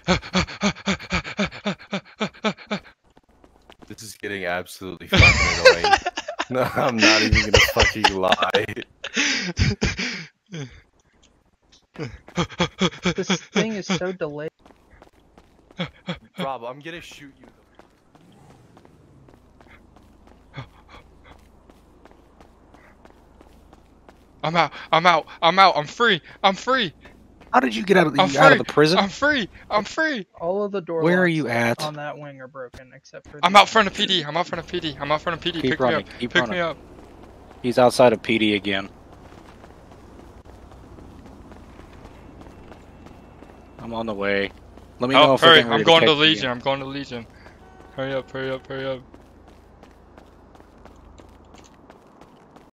This is getting absolutely fucking annoying. No, I'm not even gonna fucking lie. This thing is so delayed. Rob, I'm gonna shoot you. I'm out. I'm out. I'm out. I'm free. I'm free. How did you get out of the, I'm out of free. the prison? I'm free. I'm free. All of the door Where are locks you at? on that wing are broken, except for. I'm out front of PD. I'm out front of PD. I'm out front of PD. Keep Pick running. me up. Keep Pick running. me up. He's outside of PD again. I'm on the way. Let me know Oh, if we're hurry. getting ready I'm going to catch you Legion. again. I'm going to Legion. Hurry up. Hurry up. Hurry up.